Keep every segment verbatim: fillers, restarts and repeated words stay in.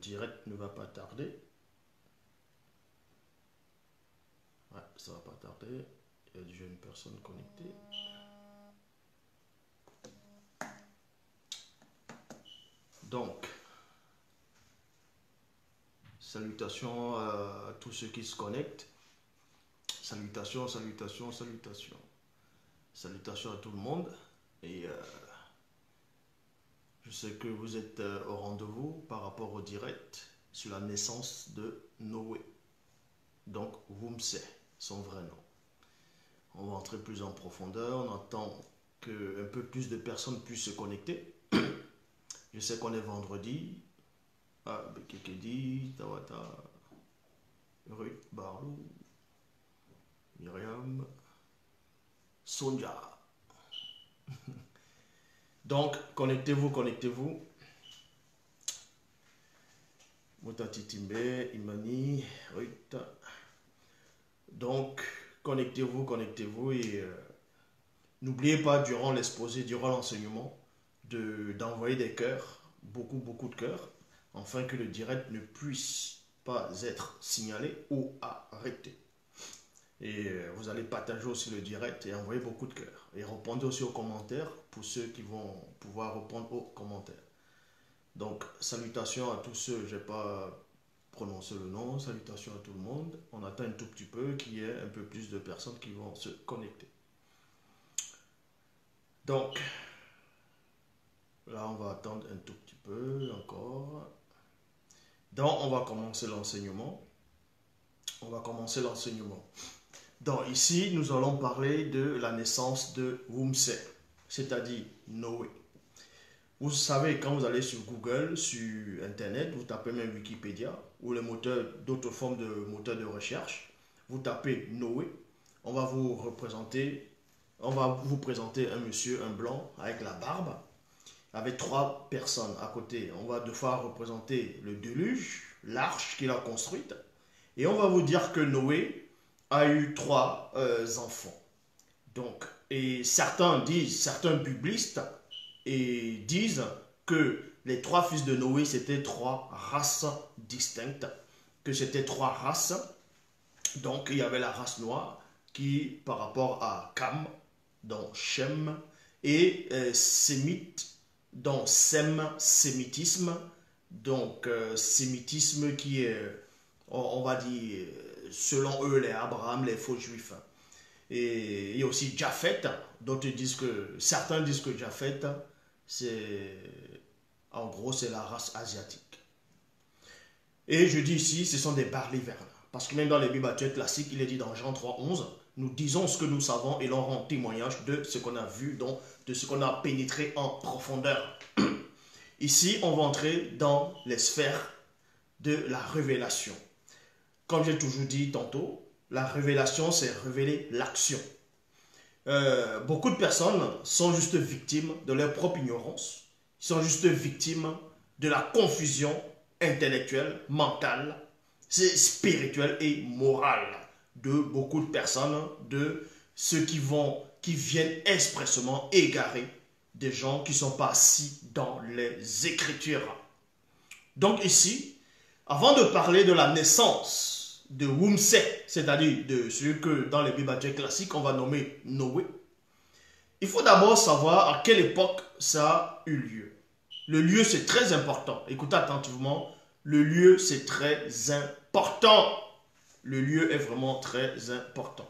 direct ne va pas tarder. Ouais, ça va pas tarder. Il y a déjà une personne connectée. Donc, salutations à tous ceux qui se connectent. Salutations, salutations, salutations. Salutations à tout le monde. Et euh, je sais que vous êtes euh, au rendez-vous par rapport au direct sur la naissance de Noé. Donc, Womsé, son vrai nom. On va entrer plus en profondeur. On attend qu'un peu plus de personnes puissent se connecter. Je sais qu'on est vendredi. Ah, Bekekedi, Tawata, Ruth, Barlou, Myriam, Sonja. Donc, connectez-vous, connectez-vous. Motati Timbe, Imani, Ruth. Donc, connectez-vous, connectez-vous et euh, n'oubliez pas durant l'exposé, durant l'enseignement, de, d'envoyer des cœurs, beaucoup, beaucoup de cœurs, afin que le direct ne puisse pas être signalé ou arrêté. Et euh, vous allez partager aussi le direct et envoyer beaucoup de cœurs. Et répondez aussi aux commentaires pour ceux qui vont pouvoir répondre aux commentaires. Donc, salutations à tous ceux, je n'ai pas prononcé le nom, salutations à tout le monde. On attend un tout petit peu qu'il y ait un peu plus de personnes qui vont se connecter. Donc, là, on va attendre un tout petit peu encore. Donc, on va commencer l'enseignement. On va commencer l'enseignement. Donc, ici, nous allons parler de la naissance de Womsé, c'est-à-dire Noé. Vous savez, quand vous allez sur Google, sur Internet, vous tapez même Wikipédia ou les moteurs, d'autres formes de moteurs de recherche, vous tapez Noé, on va vous représenter, on va vous présenter un monsieur, un blanc, avec la barbe, avec trois personnes à côté. On va devoir représenter le déluge, l'arche qu'il a construite, et on va vous dire que Noé a eu trois euh, enfants. Donc, et certains disent, certains biblistes, et disent que les trois fils de Noé, c'était trois races distinctes, que c'était trois races. Donc, il y avait la race noire qui, par rapport à Cam, dans Shem, et euh, Sémite, dans Sem, sémitisme, donc euh, sémitisme qui est, on, on va dire, selon eux, les Abraham, les faux juifs. Et il y a aussi Japhet, d'autres disent que, certains disent que Japhet, c'est, en gros, c'est la race asiatique. Et je dis ici, ce sont des barlivernes. Parce que même dans les Bibles actuelles classiques, il est dit dans Jean trois, onze, nous disons ce que nous savons et l'on rend témoignage de ce qu'on a vu, donc de ce qu'on a pénétré en profondeur. Ici, on va entrer dans les sphères de la révélation. Comme j'ai toujours dit tantôt, la révélation, c'est révéler l'action. Euh, beaucoup de personnes sont juste victimes de leur propre ignorance, sont juste victimes de la confusion intellectuelle, mentale, spirituelle et morale de beaucoup de personnes, de ceux qui vont, qui viennent expressément égarer des gens qui ne sont pas assis dans les Écritures. Donc ici, avant de parler de la naissance de Womsé, c'est-à-dire de ce que dans les Bibles classiques on va nommer Noé, il faut d'abord savoir à quelle époque ça a eu lieu. Le lieu, c'est très important. Écoutez attentivement, le lieu, c'est très important. Le lieu est vraiment très important.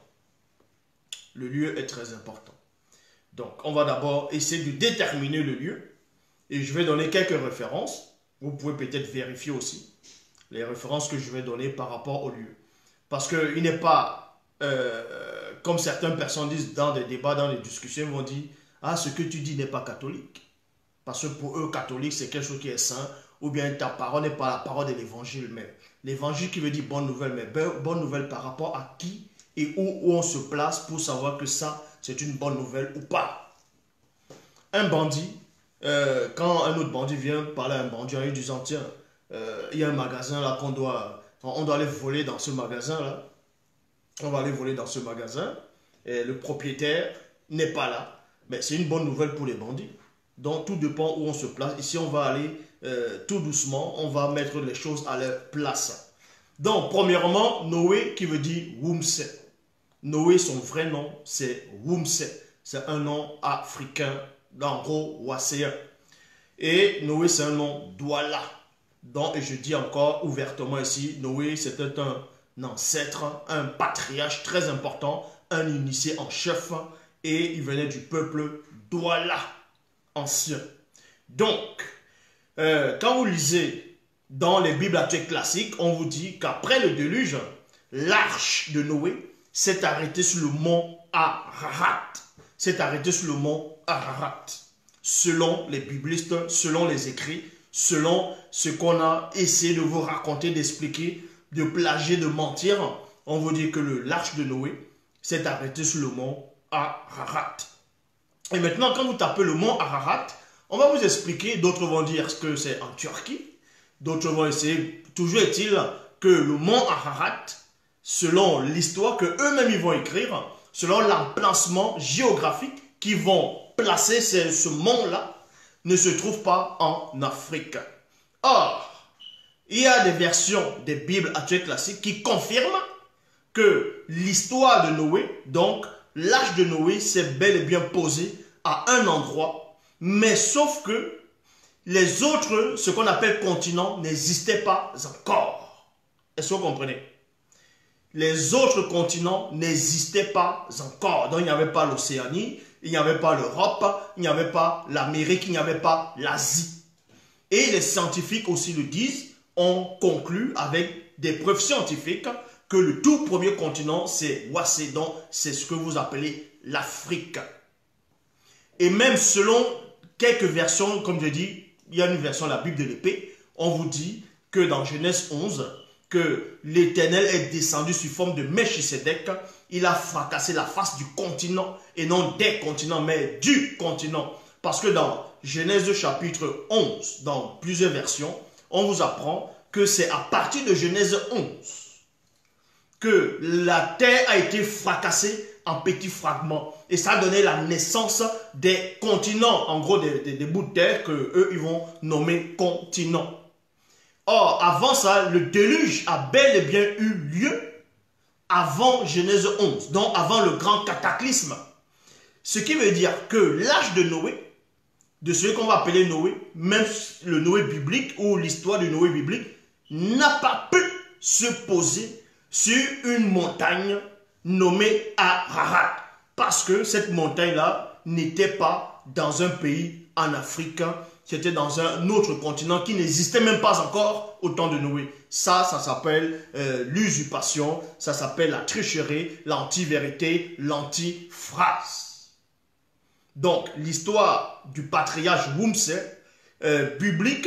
Le lieu est très important. Donc, on va d'abord essayer de déterminer le lieu. Et je vais donner quelques références. Vous pouvez peut-être vérifier aussi les références que je vais donner par rapport au lieu. Parce qu'il n'est pas, euh, comme certaines personnes disent dans des débats, dans des discussions, ils vont dire « Ah, ce que tu dis n'est pas catholique. » Parce que pour eux, catholique, c'est quelque chose qui est saint. Ou bien ta parole n'est pas la parole de l'évangile. Mais l'évangile qui veut dire bonne nouvelle, mais bonne nouvelle par rapport à qui et où, où on se place pour savoir que ça, c'est une bonne nouvelle ou pas. Un bandit, euh, quand un autre bandit vient parler à un bandit en lui disant « Tiens, euh, il y a un magasin là qu'on doit, on doit aller voler dans ce magasin là. On va aller voler dans ce magasin. Et le propriétaire n'est pas là. » Mais c'est une bonne nouvelle pour les bandits. Donc tout dépend où on se place. Ici, on va aller euh, tout doucement, on va mettre les choses à leur place. Donc, premièrement, Noé qui veut dire Wumse. Noé, son vrai nom, c'est Wumse. C'est un nom africain, en gros, Wasséen. Et Noé, c'est un nom Douala. Donc, et je dis encore ouvertement ici, Noé, c'était un ancêtre, un patriarche très important, un initié en chef, et il venait du peuple Douala ancien. Donc, euh, quand vous lisez dans les Bibles actuelles classiques, on vous dit qu'après le déluge, l'arche de Noé s'est arrêtée sur le mont Ararat. S'est arrêtée sur le mont Ararat. Selon les biblistes, selon les écrits, selon ce qu'on a essayé de vous raconter, d'expliquer, de plagier, de mentir, on vous dit que l'arche de Noé s'est arrêtée sur le mont Ararat. Et maintenant, quand vous tapez le mont Ararat, on va vous expliquer, d'autres vont dire que c'est en Turquie, d'autres vont essayer, toujours est-il que le mont Ararat, selon l'histoire que eux-mêmes ils vont écrire, selon l'emplacement géographique qu'ils vont placer ce, ce mont-là, ne se trouve pas en Afrique. Or, il y a des versions des Bibles actuelles classiques qui confirment que l'histoire de Noé, donc l'arche de Noé, s'est bel et bien posée à un endroit, mais sauf que les autres, ce qu'on appelle continents, n'existaient pas encore. Est-ce que vous comprenez? Les autres continents n'existaient pas encore. Donc il n'y avait pas l'Océanie, il n'y avait pas l'Europe, il n'y avait pas l'Amérique, il n'y avait pas l'Asie. Et les scientifiques aussi le disent, ont conclu avec des preuves scientifiques que le tout premier continent, c'est Wassé, donc c'est ce que vous appelez l'Afrique. Et même selon quelques versions, comme je dis, il y a une version de la Bible de l'épée, on vous dit que dans Genèse onze, que l'Éternel est descendu sous forme de Melchisédek, il a fracassé la face du continent, et non des continents, mais du continent. Parce que dans Genèse chapitre onze, dans plusieurs versions, on vous apprend que c'est à partir de Genèse onze que la terre a été fracassée en petits fragments. Et ça a donné la naissance des continents, en gros des, des, des bouts de terre que eux ils vont nommer continents. Or, avant ça, le déluge a bel et bien eu lieu avant Genèse onze, donc avant le grand cataclysme. Ce qui veut dire que l'âge de Noé, de celui qu'on va appeler Noé, même le Noé biblique ou l'histoire du Noé biblique, n'a pas pu se poser sur une montagne nommée Ararat. Parce que cette montagne-là n'était pas dans un pays en Afrique, c'était dans un autre continent qui n'existait même pas encore au temps de Noé. Ça, ça s'appelle euh, l'usurpation, ça s'appelle la tricherie, l'anti-vérité, l'anti-phrase. Donc, l'histoire du patriarche Wumse, euh, biblique,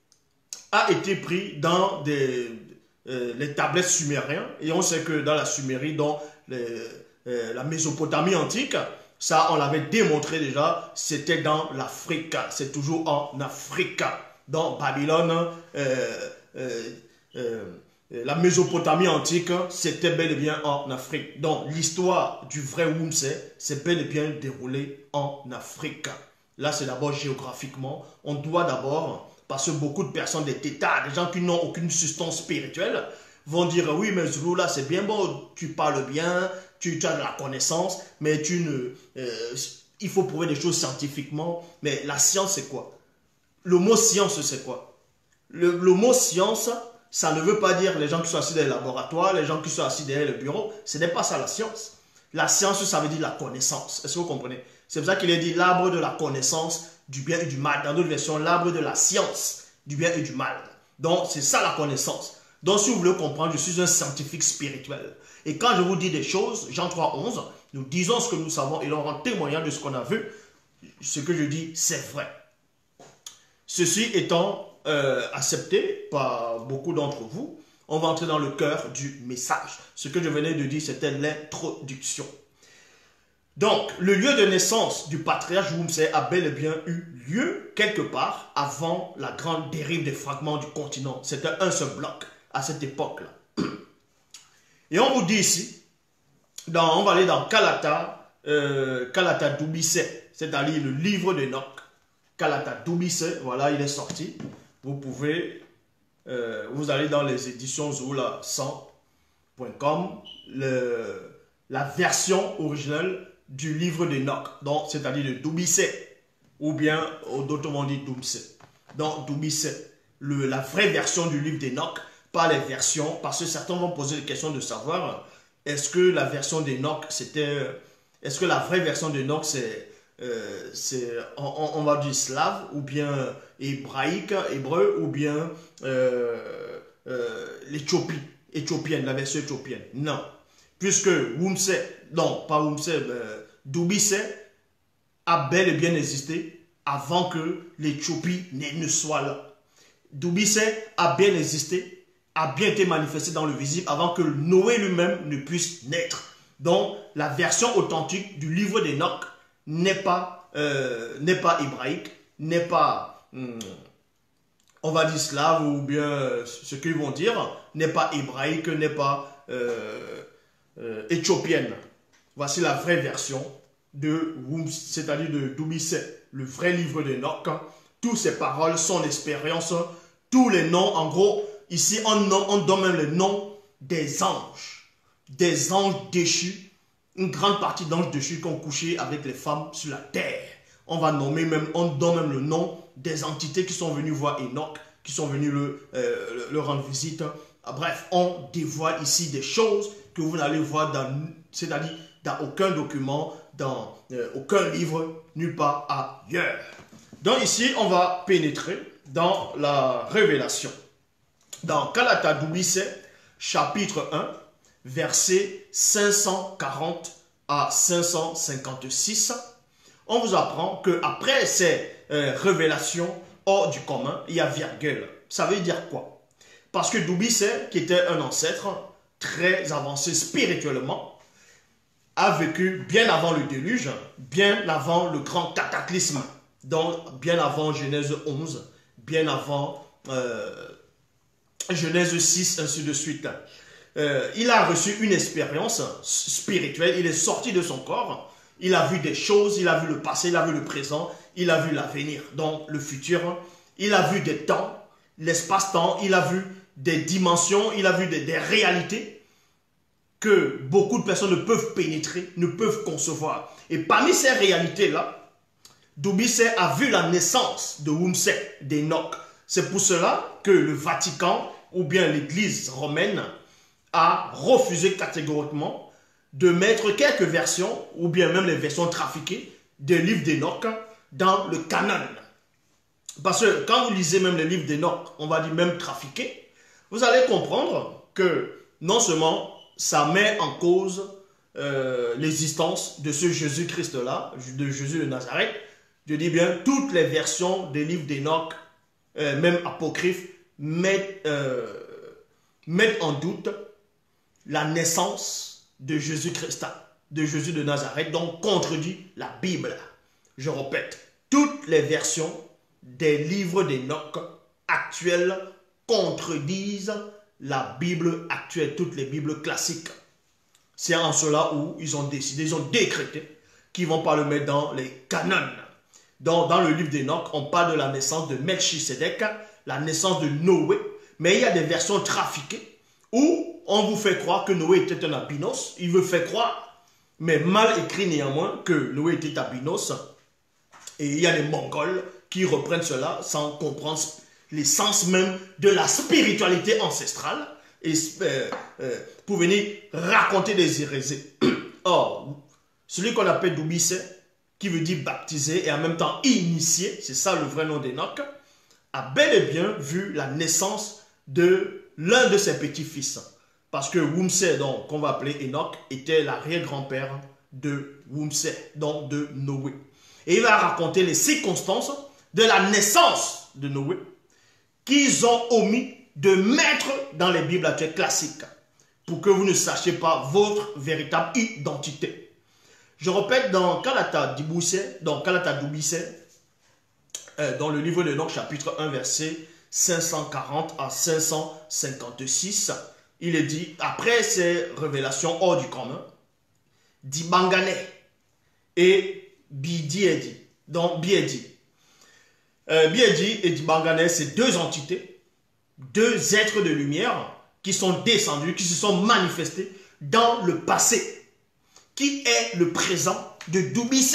a été pris dans des, euh, les tablettes sumériennes. Et on sait que dans la Sumérie, dans les, euh, la Mésopotamie antique, ça, on l'avait démontré déjà, c'était dans l'Afrique. C'est toujours en Afrique. Dans Babylone, euh, euh, euh, la Mésopotamie antique, c'était bel et bien en Afrique. Donc, l'histoire du vrai Wumse, c'est bel et bien déroulé en Afrique. Là, c'est d'abord géographiquement. On doit d'abord, parce que beaucoup de personnes, des tétards, des gens qui n'ont aucune substance spirituelle, vont dire, oui, mais Zulu, là, c'est bien beau, tu parles bien, tu, tu as de la connaissance, mais tu ne, euh, il faut prouver des choses scientifiquement. Mais la science, c'est quoi? Le mot science, c'est quoi? le, le mot science, ça ne veut pas dire les gens qui sont assis dans les laboratoires, les gens qui sont assis derrière le bureau. Ce n'est pas ça la science. La science, ça veut dire la connaissance. Est-ce que vous comprenez? C'est pour ça qu'il est dit l'arbre de la connaissance du bien et du mal. Dans d'autres versions, l'arbre de la science du bien et du mal. Donc, c'est ça la connaissance. Donc, si vous voulez comprendre, je suis un scientifique spirituel. Et quand je vous dis des choses, Jean trois, onze, nous disons ce que nous savons et l'on rend témoignage de ce qu'on a vu. Ce que je dis, c'est vrai. Ceci étant euh, accepté par beaucoup d'entre vous, on va entrer dans le cœur du message. Ce que je venais de dire, c'était l'introduction. Donc, le lieu de naissance du patriarche Wumse a bel et bien eu lieu quelque part avant la grande dérive des fragments du continent. C'était un seul bloc à cette époque-là. Et on vous dit ici, dans, on va aller dans Kalata, euh, Kalata Doubissé, c'est-à-dire le livre d'Enoch. Kalata Doubissé, voilà, il est sorti. Vous pouvez, euh, vous allez dans les éditions zoula cent point com, la version originale du livre d'Enoch, donc c'est-à-dire de Doubissé, ou bien d'autrement dit Doubissé. Donc Doubissé, la vraie version du livre d'Enoch, pas les versions, parce que certains vont poser la question de savoir, est-ce que la version d'Enoch, c'était, est-ce que la vraie version d'Enoch, c'est, euh, c'est on, on va dire slave, ou bien hébraïque, hébreu, ou bien euh, euh, l'Éthiopie, éthiopienne, la version éthiopienne. Non. Puisque Wumse, non, pas Wumse, euh, Doubissé a bel et bien existé avant que l'Éthiopie ne soit là. Doubissé a bien existé, a bien été manifesté dans le visible avant que Noé lui-même ne puisse naître. Donc, la version authentique du livre d'Enoch n'est pas, euh, n'est pas hébraïque, n'est pas, hum, on va dire slave ou bien euh, ce qu'ils vont dire, n'est pas hébraïque, n'est pas euh, euh, éthiopienne. Voici la vraie version de Wums, c'est-à-dire de Doubissé, le vrai livre d'Enoch. Toutes ses paroles, son expérience, tous les noms, en gros, ici on, on donne même le nom des anges, des anges déchus, une grande partie d'anges déchus qui ont couché avec les femmes sur la terre. On va nommer même, on donne même le nom des entités qui sont venues voir Enoch, qui sont venues le, euh, le rendre visite. Bref, on dévoile ici des choses que vous n'allez voir dans, c'est-à-dire dans aucun document, dans euh, aucun livre, nulle part ailleurs. Donc ici, on va pénétrer dans la révélation. Dans Kalata Doubissé, chapitre un, versets cinq cent quarante à cinq cent cinquante-six, on vous apprend qu'après ces euh, révélations hors du commun, il y a virgule. Ça veut dire quoi? Parce que Doubissé, qui était un ancêtre très avancé spirituellement, a vécu bien avant le déluge, bien avant le grand cataclysme, donc bien avant Genèse onze, bien avant euh, Genèse six, ainsi de suite. Euh, il a reçu une expérience spirituelle, il est sorti de son corps, il a vu des choses, il a vu le passé, il a vu le présent, il a vu l'avenir, donc le futur, il a vu des temps, l'espace-temps, il a vu des dimensions, il a vu des, des réalités que beaucoup de personnes ne peuvent pénétrer, ne peuvent concevoir. Et parmi ces réalités-là, Doubissé a vu la naissance de Wumse, d'Enoch. C'est pour cela que le Vatican, ou bien l'Église romaine, a refusé catégoriquement de mettre quelques versions, ou bien même les versions trafiquées, des livres d'Enoch dans le canon. Parce que quand vous lisez même les livres d'Enoch, on va dire même trafiqués, vous allez comprendre que non seulement ça met en cause euh, l'existence de ce Jésus-Christ-là, de Jésus de Nazareth, je dis bien toutes les versions des livres d'Enoch, euh, même apocryphes, mettent, euh, mettent en doute la naissance de Jésus-Christ, de Jésus de Nazareth, donc contredit la Bible. Je répète, toutes les versions des livres d'Enoch actuels contredisent la Bible actuelle, toutes les Bibles classiques. C'est en cela où ils ont décidé, ils ont décrété qu'ils ne vont pas le mettre dans les canons. Donc, dans le livre d'Enoch, on parle de la naissance de Melchisedec, la naissance de Noé, mais il y a des versions trafiquées où on vous fait croire que Noé était un albinos, il veut faire croire, mais mal écrit néanmoins, que Noé était albinos, et il y a des Mongols qui reprennent cela sans comprendre l'essence même de la spiritualité ancestrale et euh, euh, pour venir raconter des hérésies. Or, celui qu'on appelle Doubissé, qui veut dire baptisé et en même temps initié, c'est ça le vrai nom d'Enoch, a bel et bien vu la naissance de l'un de ses petits-fils. Parce que Wumse, donc qu'on va appeler Enoch, était l'arrière-grand-père de Wumse, donc de Noé. Et il va raconter les circonstances de la naissance de Noé, qu'ils ont omis de mettre dans les Bibles actuelles classiques pour que vous ne sachiez pas votre véritable identité. Je répète, dans Kalata Doubissé, dans Kalata Doubissé, euh, dans le livre de Enoch, chapitre un, verset cinq cent quarante à cinq cent cinquante-six, il est dit, après ces révélations hors du commun, dit Bangane et Bidiedi, donc Biedi. euh, Biedi et Dibangane, c'est deux entités, deux êtres de lumière qui sont descendus, qui se sont manifestés dans le passé, qui est le présent de Doubissé.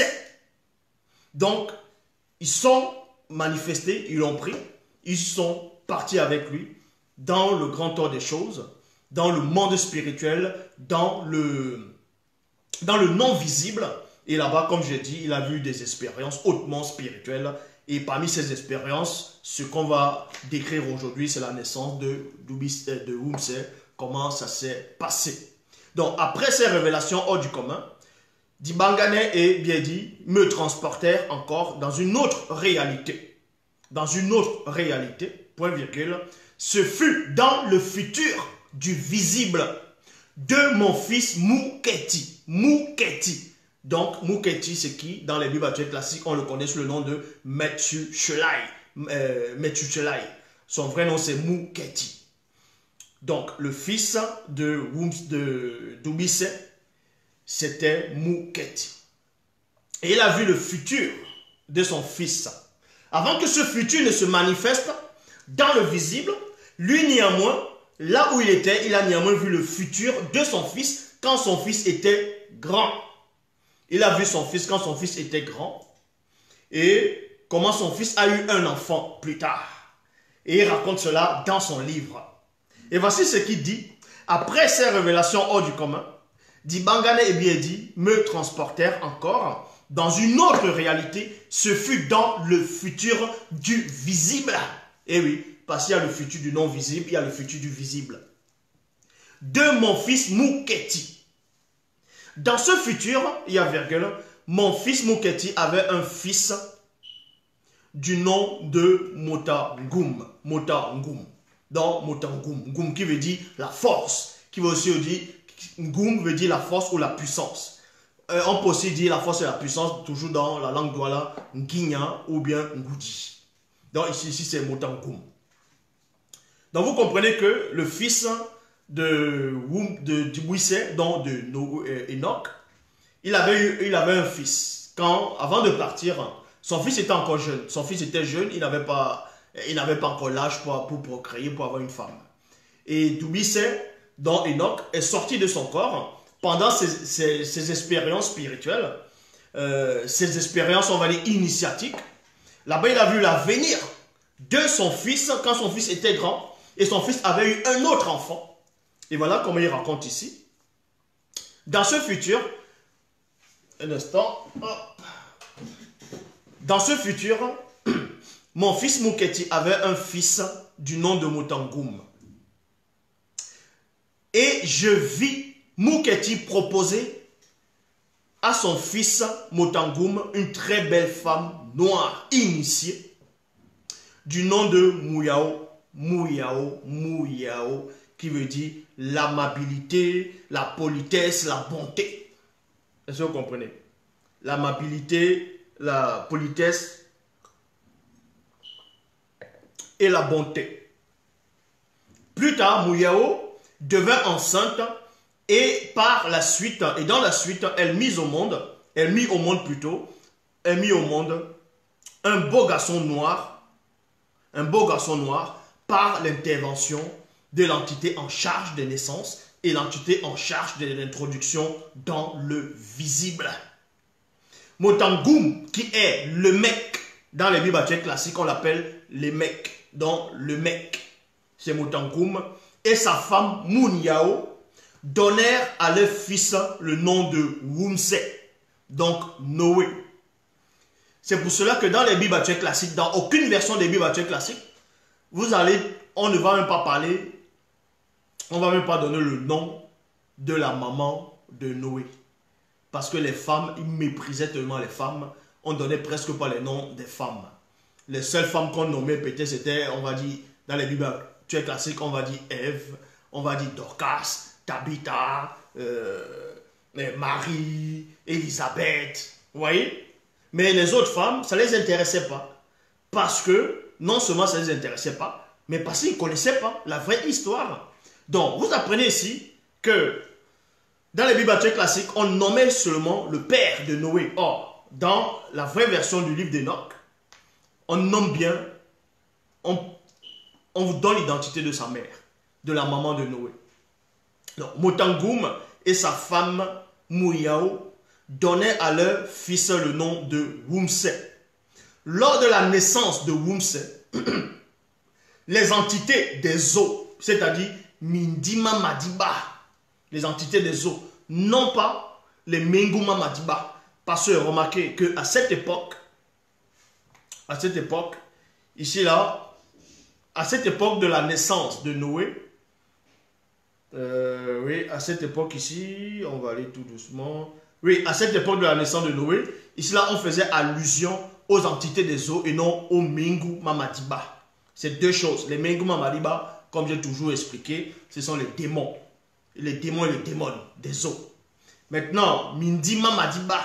Donc, ils sont manifestés, ils l'ont pris, ils sont partis avec lui dans le grand ordre des choses, dans le monde spirituel, dans le, dans le non visible. Et là-bas, comme j'ai dit, il a vu des expériences hautement spirituelles. Et parmi ces expériences, ce qu'on va décrire aujourd'hui, c'est la naissance de Doubissé, de Wumse, comment ça s'est passé. Donc, après ces révélations hors du commun, Dibangane et Biedi me transportèrent encore dans une autre réalité. Dans une autre réalité, point virgule, ce fut dans le futur du visible de mon fils Mouketi. Mouketi. Donc, Mouketi, c'est qui? Dans les Bibles classiques, on le connaît sous le nom de Methuselah. Euh, Methuselah. Son vrai nom, c'est Mouketi. Donc, le fils de, de Doubissé, c'était Mouketi. Et il a vu le futur de son fils. Avant que ce futur ne se manifeste dans le visible, lui néanmoins, là où il était, il a néanmoins vu le futur de son fils quand son fils était grand. Il a vu son fils quand son fils était grand et comment son fils a eu un enfant plus tard. Et il raconte cela dans son livre. Et voici ce qu'il dit. Après ces révélations hors du commun, Dibangane et Biedi me transportèrent encore dans une autre réalité. Ce fut dans le futur du visible. Et oui, parce qu'il y a le futur du non visible, il y a le futur du visible. De mon fils Mouketi. Dans ce futur, il y a virgule, mon fils Mouketi avait un fils du nom de Motangum. Motangum. Donc Motangum. Ngum qui veut dire la force. Qui veut aussi dire, Ngum veut dire la force ou la puissance. Euh, on peut aussi dire la force et la puissance, toujours dans la langue douala, Nginya ou bien Ngoudi. Donc ici, ici c'est Motangum. Donc vous comprenez que le fils de, de, de Doubissé, donc de no, euh, Enoch, il avait, eu, il avait un fils. Quand, avant de partir, son fils était encore jeune. Son fils était jeune, il n'avait pas, il n'avait pas encore l'âge pour, pour procréer, pour avoir une femme. Et Doubissé, dont Enoch, est sorti de son corps pendant ses, ses, ses expériences spirituelles, euh, ses expériences, on va dire, initiatiques. Là-bas, il a vu l'avenir de son fils quand son fils était grand et son fils avait eu un autre enfant. Et voilà comment il raconte ici. Dans ce futur, un instant, hop. Dans ce futur, mon fils Mouketi avait un fils du nom de Motangum. Et je vis Mouketi proposer à son fils Motangum une très belle femme noire, initiée, du nom de Mouyao, Mouyao, Mouyao, qui veut dire l'amabilité, la politesse, la bonté. Est-ce que vous comprenez? L'amabilité, la politesse et la bonté. Plus tard, Mouyao devint enceinte et par la suite, et dans la suite, elle mit au monde, elle mit au monde plutôt, elle mit au monde un beau garçon noir, un beau garçon noir par l'intervention de l'entité en charge des naissances et l'entité en charge de l'introduction dans le visible. Motangum, qui est le mec, dans les Bibles classiques, on l'appelle les mecs, donc le mec, c'est Motangum, et sa femme Mouniao donnèrent à leur fils le nom de Wumse, donc Noé. C'est pour cela que dans les Bibles classiques, dans aucune version des Bibles classiques, vous allez, on ne va même pas parler, on ne va même pas donner le nom de la maman de Noé. Parce que les femmes, ils méprisaient tellement les femmes, on ne donnait presque pas les noms des femmes. Les seules femmes qu'on nommait peut-être, c'était, on va dire, dans les Bibles classiques, on va dire Ève, on va dire Dorcas, Tabitha, euh, Marie, Élisabeth, vous voyez? Mais les autres femmes, ça ne les intéressait pas. Parce que, non seulement ça ne les intéressait pas, mais parce qu'ils ne connaissaient pas la vraie histoire. Donc, vous apprenez ici que dans les Bibles classiques, on nommait seulement le père de Noé. Or, dans la vraie version du livre d'Enoch, on nomme bien, on, on vous donne l'identité de sa mère, de la maman de Noé. Donc, Motangoum et sa femme Mouyao donnaient à leur fils le nom de Wumse. Lors de la naissance de Wumse, les entités des eaux, c'est-à-dire Mindima Madiba, les entités des eaux, non pas les Menguma Madiba. Parce que remarquez qu'à cette époque, à cette époque, ici là, à cette époque de la naissance de Noé, euh, oui, à cette époque ici, on va aller tout doucement. Oui, à cette époque de la naissance de Noé, ici là, on faisait allusion aux entités des eaux et non aux Mengu Mamadiba. C'est deux choses. Les Mengu Mamadiba, comme j'ai toujours expliqué, ce sont les démons. Les démons et les démons des eaux. Maintenant, Mindima Madiba,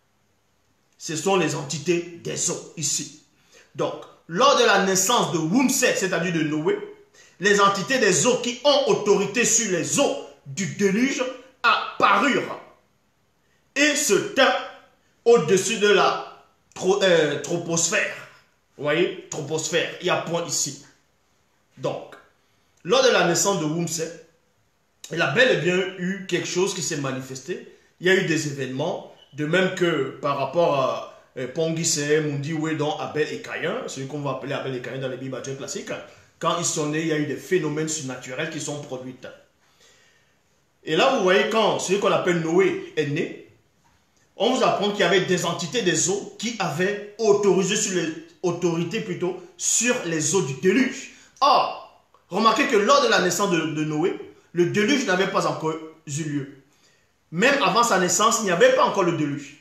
ce sont les entités des eaux ici. Donc, lors de la naissance de Wumse, c'est-à-dire de Noé, les entités des eaux qui ont autorité sur les eaux du déluge apparurent et se tinrent au-dessus de la tro euh, troposphère. Vous voyez, troposphère, il y a point ici. Donc, lors de la naissance de Wumse, il a bel et bien eu quelque chose qui s'est manifesté. Il y a eu des événements, de même que par rapport à euh, Pongise, Mundi, Wedon, Abel et Caïn, celui qu'on va appeler Abel et Caïn dans les Bibles classiques, quand ils sont nés, il y a eu des phénomènes surnaturels qui sont produits. Et là, vous voyez, quand celui qu'on appelle Noé est né, on vous apprend qu'il y avait des entités des eaux qui avaient autorisé sur les, autorité plutôt sur les eaux du déluge. Or, remarquez que lors de la naissance de, de Noé, le déluge n'avait pas encore eu lieu. Même avant sa naissance, il n'y avait pas encore le déluge,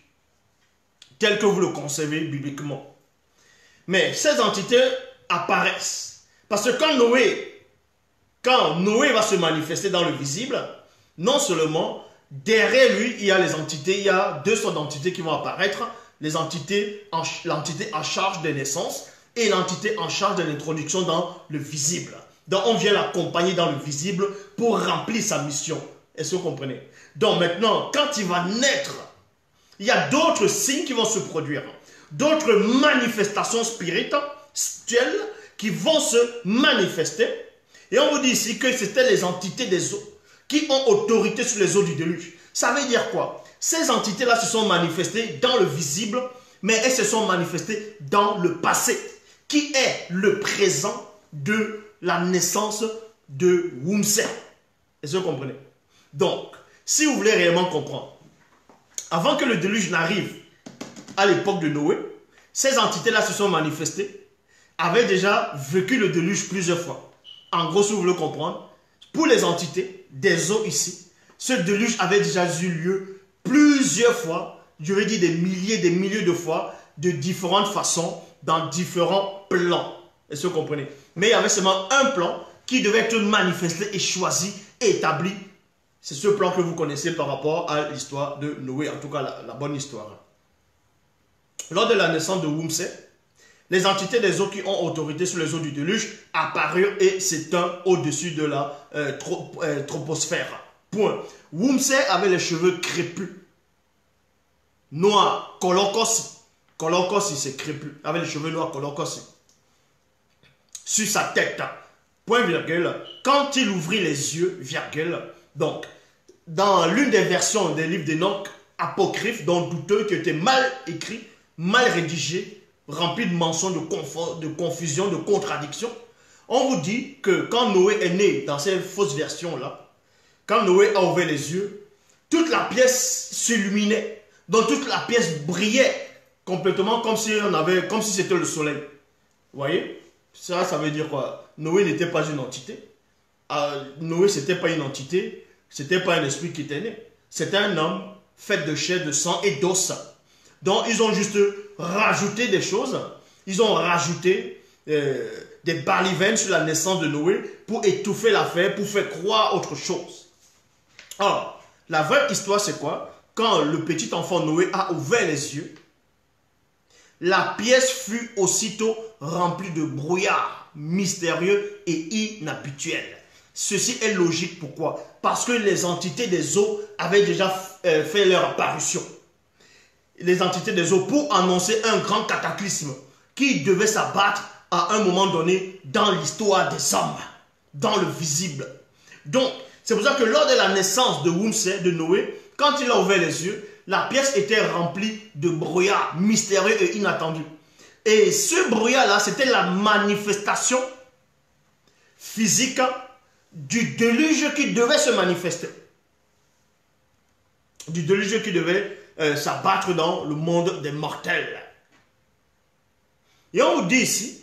tel que vous le concevez bibliquement. Mais ces entités apparaissent. Parce que quand Noé, quand Noé va se manifester dans le visible, non seulement derrière lui, il y a les entités, il y a deux sortes d'entités qui vont apparaître, les entités, l'entité en charge des naissances et l'entité en charge de l'introduction dans le visible. Donc on vient l'accompagner dans le visible pour remplir sa mission. Est-ce que vous comprenez? Donc maintenant, quand il va naître, il y a d'autres signes qui vont se produire, d'autres manifestations spirituelles qui vont se manifester. Et on vous dit ici que c'était les entités des eaux qui ont autorité sur les eaux du déluge. Ça veut dire quoi? Ces entités-là se sont manifestées dans le visible, mais elles se sont manifestées dans le passé, qui est le présent de la naissance de Wumse. Est-ce que vous comprenez? Donc, si vous voulez réellement comprendre, avant que le déluge n'arrive à l'époque de Noé, ces entités-là se sont manifestées, avaient déjà vécu le déluge plusieurs fois. En gros, si vous voulez comprendre, pour les entités des eaux ici, ce déluge avait déjà eu lieu plusieurs fois, je veux dire des milliers, des milliers de fois, de différentes façons, dans différents plans. Est-ce que vous comprenez? Mais il y avait seulement un plan qui devait être manifesté et choisi et établi. C'est ce plan que vous connaissez par rapport à l'histoire de Noé, en tout cas la, la bonne histoire. Lors de la naissance de Wumse, les entités des eaux qui ont autorité sur les eaux du déluge apparurent et s'éteignent au-dessus de la euh, tro euh, troposphère. Point. Wumse avait les cheveux crépus, noirs, colocosi. Colocosi, c'est crépus, avec les cheveux noirs, colocosi. Sur sa tête, point virgule, quand il ouvrit les yeux, virgule, donc, dans l'une des versions des livres d'Enoch, apocryphes, donc douteux, qui étaient mal écrits, mal rédigés, remplis de mensonges, de, de confusion, de contradictions, on vous dit que quand Noé est né dans ces fausses versions-là, quand Noé a ouvert les yeux, toute la pièce s'illuminait, donc toute la pièce brillait complètement comme si on avait, comme si c'était le soleil. Vous voyez? Ça, ça veut dire quoi? Noé n'était pas une entité. Euh, Noé, ce n'était pas une entité. Ce n'était pas un esprit qui était né. C'était un homme fait de chair, de sang et d'os. Donc, ils ont juste rajouté des choses. Ils ont rajouté euh, des balivernes sur la naissance de Noé pour étouffer l'affaire, pour faire croire autre chose. Alors, la vraie histoire, c'est quoi? Quand le petit enfant Noé a ouvert les yeux, la pièce fut aussitôt remplie de brouillard mystérieux et inhabituel. Ceci est logique. Pourquoi? Parce que les entités des eaux avaient déjà fait leur apparition. Les entités des eaux pour annoncer un grand cataclysme qui devait s'abattre à un moment donné dans l'histoire des hommes, dans le visible. Donc, c'est pour ça que lors de la naissance de Wumse, de Noé, quand il a ouvert les yeux, la pièce était remplie de brouillard mystérieux et inattendu. Et ce brouillard-là, c'était la manifestation physique du déluge qui devait se manifester. Du déluge qui devait euh, s'abattre dans le monde des mortels. Et on vous dit ici,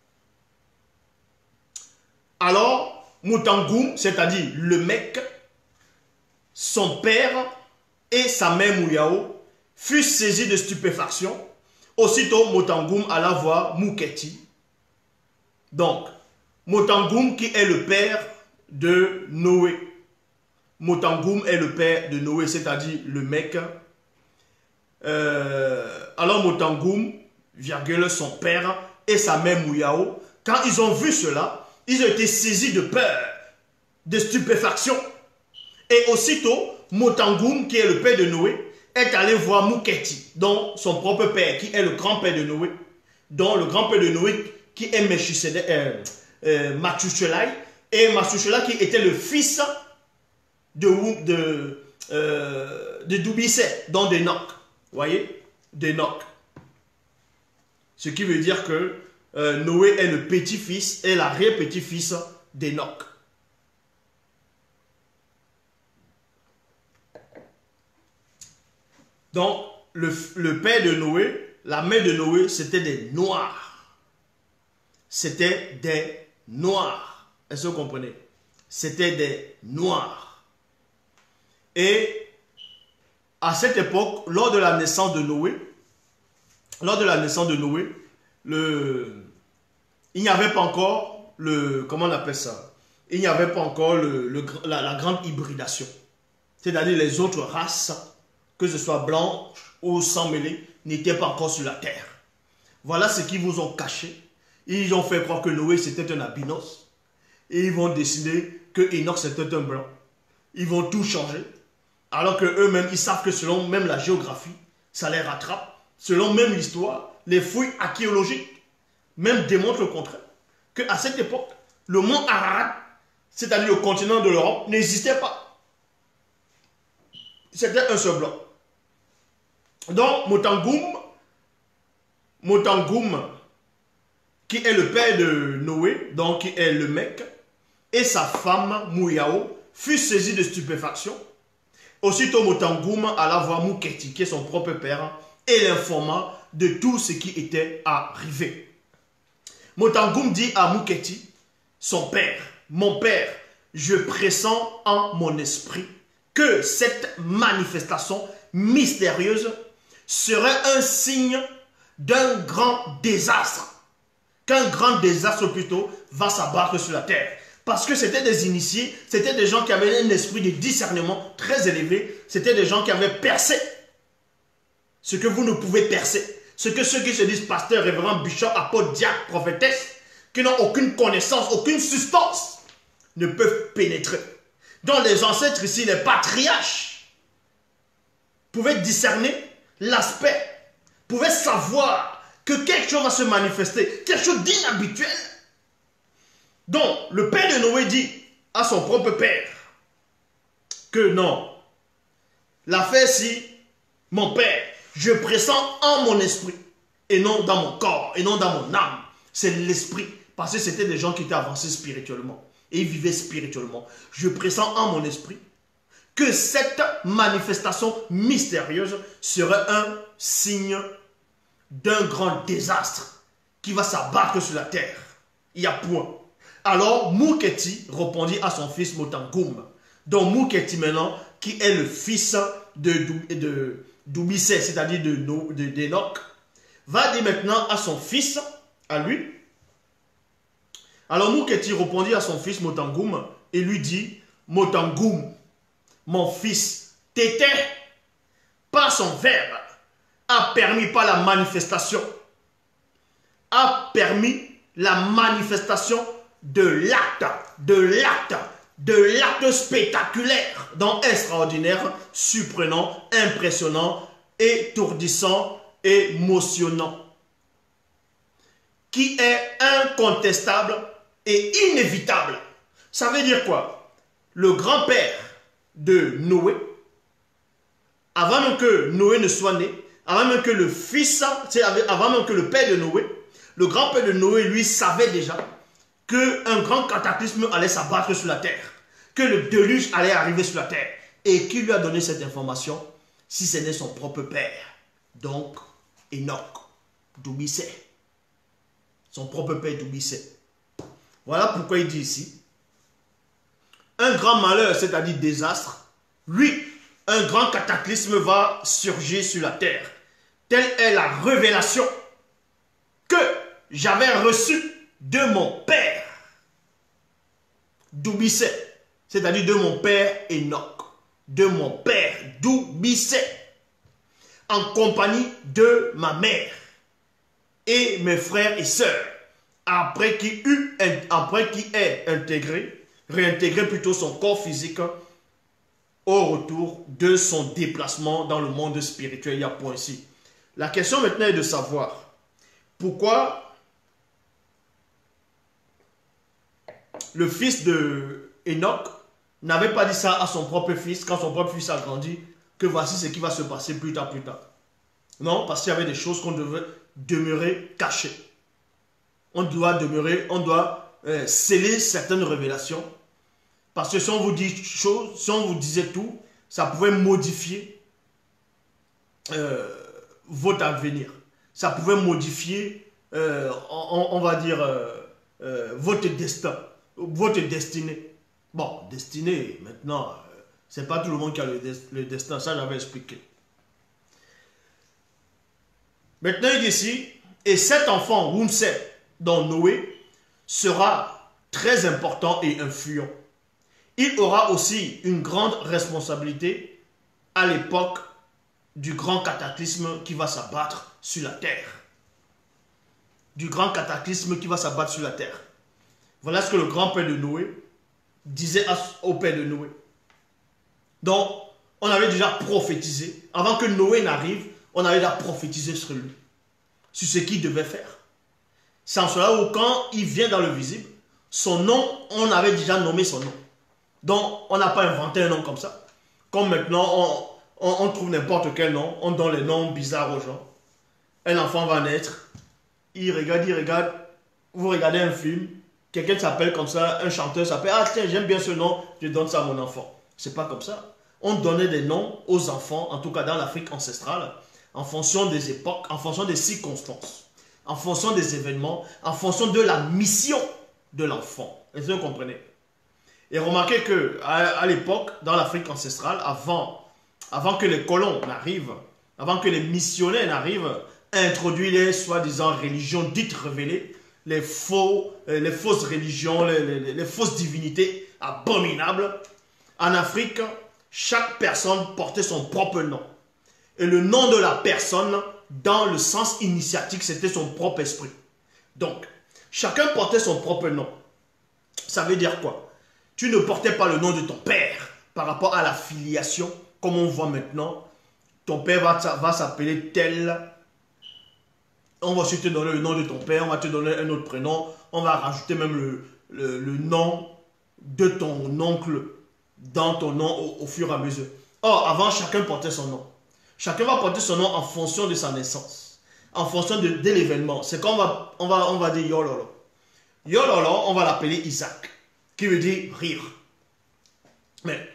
alors, Mutangoum, c'est-à-dire le mec, son père et sa mère Mouyao furent saisis de stupéfaction. Aussitôt, Mutangoum alla voir Mouketi. Donc, Mutangoum qui est le père de Noé. Mutangoum est le père de Noé, c'est-à-dire le mec. Euh, alors Mutangoum, virgule, son père et sa mère Mouyao, quand ils ont vu cela, ils ont été saisis de peur, de stupéfaction. Et aussitôt, Mutangoum, qui est le père de Noé, est allé voir Mouketi, donc son propre père, qui est le grand-père de Noé, dont le grand-père de Noé, qui est Meshusedek, euh, euh, Mathushelaï, et Mathushelaï qui était le fils de, de, euh, de Doubissé, donc d'Enoch. Vous voyez, d'Enoch. Ce qui veut dire que euh, Noé est le petit-fils et l'arrière-petit-fils d'Enoch. Donc, le, le père de Noé, la mère de Noé, c'était des Noirs. C'était des Noirs. Est-ce que vous comprenez? C'était des Noirs. Et à cette époque, lors de la naissance de Noé, lors de la naissance de Noé, le, il n'y avait pas encore le, comment on appelle ça? Il n'y avait pas encore le, le, la, la grande hybridation. C'est-à-dire les autres races, que ce soit blanche ou sans mêlée, n'étaient pas encore sur la terre. Voilà ce qu'ils vous ont caché. Ils ont fait croire que Noé c'était un albinos. Et ils vont décider que Enoch c'était un blanc. Ils vont tout changer. Alors qu'eux-mêmes, ils savent que selon même la géographie, ça les rattrape. Selon même l'histoire, les fouilles archéologiques même démontrent le contraire. Qu'à cette époque, le mont Ararat, c'est-à-dire le continent de l'Europe, n'existait pas. C'était un seul blanc. Donc, Mutangoum, Mutangoum, qui est le père de Noé, donc qui est le mec, et sa femme, Mouyao, furent saisis de stupéfaction. Aussitôt, Mutangoum alla voir Mouketi, qui est son propre père, et l'informa de tout ce qui était arrivé. Mutangoum dit à Mouketi, son père, mon père, je pressens en mon esprit que cette manifestation mystérieuse serait un signe d'un grand désastre. Qu'un grand désastre plutôt va s'abattre sur la terre. Parce que c'était des initiés, c'était des gens qui avaient un esprit de discernement très élevé, c'était des gens qui avaient percé ce que vous ne pouvez percer. Ce que ceux qui se disent pasteur, révérend, bishop, apôtre, diacre, prophétesse, qui n'ont aucune connaissance, aucune substance, ne peuvent pénétrer. Donc les ancêtres ici, les patriarches, pouvaient discerner l'aspect, pouvaient savoir que quelque chose va se manifester, quelque chose d'inhabituel. Donc, le père de Noé dit à son propre père que non, l'affaire-ci, mon père, je pressens en mon esprit et non dans mon corps et non dans mon âme. C'est l'esprit, parce que c'était des gens qui étaient avancés spirituellement et ils vivaient spirituellement. Je pressens en mon esprit que cette manifestation mystérieuse serait un signe d'un grand désastre qui va s'abattre sur la terre. Il y a point. Alors Mouketi répondit à son fils Mutangoum. Donc Mouketi maintenant, qui est le fils de, de Doubissé, c'est-à-dire de, de, d'Enoch, va dire maintenant à son fils, à lui. Alors Mouketi répondit à son fils Mutangoum et lui dit, Mutangoum, mon fils, Tété, par son verbe, a permis par la manifestation, a permis la manifestation de l'acte, de l'acte, de l'acte spectaculaire, donc extraordinaire, surprenant, impressionnant, étourdissant, émotionnant. qui est incontestable et inévitable. Ça veut dire quoi? Le grand-père de Noé, avant même que Noé ne soit né, avant même que le fils, avant même que le père de Noé, le grand-père de Noé, lui, savait déjà qu'un grand cataclysme allait s'abattre sur la terre, que le déluge allait arriver sur la terre. Et qui lui a donné cette information? Si ce n'est son propre père, donc Enoch, d'Oubissé. Son propre père d'Oubissé. Voilà pourquoi il dit ici, un grand malheur, c'est-à-dire désastre, lui, un grand cataclysme va surgir sur la terre. Telle est la révélation que j'avais reçue de mon père d'Oubissé, c'est-à-dire de mon père Enoch, de mon père d'Oubissé, en compagnie de ma mère et mes frères et sœurs, après qu'il eut, après qu'il ait intégré, réintégré plutôt son corps physique au retour de son déplacement dans le monde spirituel. Il y a point ici. La question maintenant est de savoir pourquoi le fils de Enoch n'avait pas dit ça à son propre fils quand son propre fils a grandi, que voici ce qui va se passer plus tard, plus tard. Non, parce qu'il y avait des choses qu'on devait demeurer cachées. On doit demeurer, on doit euh, sceller certaines révélations. Parce que si on vous dit choses, si on vous disait tout, ça pouvait modifier euh, votre avenir. Ça pouvait modifier, euh, on, on va dire, euh, euh, votre destin, votre destinée. Bon, destinée, maintenant, euh, c'est pas tout le monde qui a le, des, le destin, ça j'avais expliqué. Maintenant, il dit ici, et cet enfant, Wumsé, dont Noé, sera très important et influent. Il aura aussi une grande responsabilité à l'époque du grand cataclysme qui va s'abattre sur la terre. Du grand cataclysme qui va s'abattre sur la terre. Voilà ce que le grand-père de Noé disait au père de Noé. Donc, on avait déjà prophétisé. Avant que Noé n'arrive, on avait déjà prophétisé sur lui. Sur ce qu'il devait faire. C'est en cela où quand il vient dans le visible, son nom, on avait déjà nommé son nom. Donc, on n'a pas inventé un nom comme ça. Comme maintenant, on, on, on trouve n'importe quel nom, on donne les noms bizarres aux gens. Un enfant va naître, il regarde, il regarde, vous regardez un film, quelqu'un s'appelle comme ça, un chanteur s'appelle, ah tiens, j'aime bien ce nom, je donne ça à mon enfant. C'est pas comme ça. On donnait des noms aux enfants, en tout cas dans l'Afrique ancestrale, en fonction des époques, en fonction des circonstances, en fonction des événements, en fonction de la mission de l'enfant. Est-ce que vous comprenez? Et remarquez que à, à l'époque, dans l'Afrique ancestrale, avant, avant que les colons n'arrivent, avant que les missionnaires n'arrivent, à introduire les soi-disant religions dites révélées, les, faux, euh, les fausses religions, les, les, les fausses divinités abominables, en Afrique, chaque personne portait son propre nom. Et le nom de la personne, dans le sens initiatique, c'était son propre esprit. Donc, chacun portait son propre nom. Ça veut dire quoi? Tu ne portais pas le nom de ton père par rapport à la filiation, comme on voit maintenant. Ton père va, va s'appeler tel. On va aussi te donner le nom de ton père, on va te donner un autre prénom. On va rajouter même le, le, le nom de ton oncle dans ton nom au, au fur et à mesure. Or, avant, chacun portait son nom. Chacun va porter son nom en fonction de sa naissance, en fonction de, de l'événement. C'est qu'on va, on va, on va dire Yololo. Yololo, on va l'appeler Isaac, qui veut dire rire. Mais,